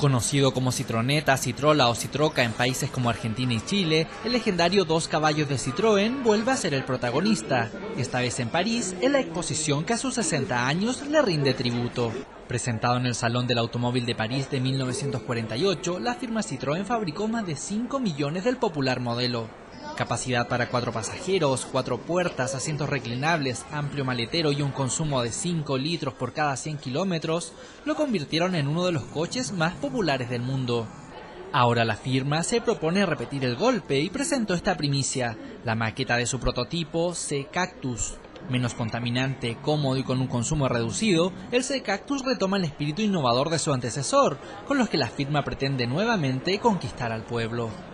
Conocido como Citroneta, Citrola o Citroca en países como Argentina y Chile, el legendario dos caballos de Citroën vuelve a ser el protagonista, esta vez en París, en la exposición que a sus 60 años le rinde tributo. Presentado en el Salón del Automóvil de París de 1948, la firma Citroën fabricó más de 5 millones del popular modelo. Capacidad para 4 pasajeros, 4 puertas, asientos reclinables, amplio maletero y un consumo de 5 litros por cada 100 kilómetros lo convirtieron en uno de los coches más populares del mundo. Ahora la firma se propone repetir el golpe y presentó esta primicia, la maqueta de su prototipo C-Cactus. Menos contaminante, cómodo y con un consumo reducido, el C-Cactus retoma el espíritu innovador de su antecesor, con los que la firma pretende nuevamente conquistar al pueblo.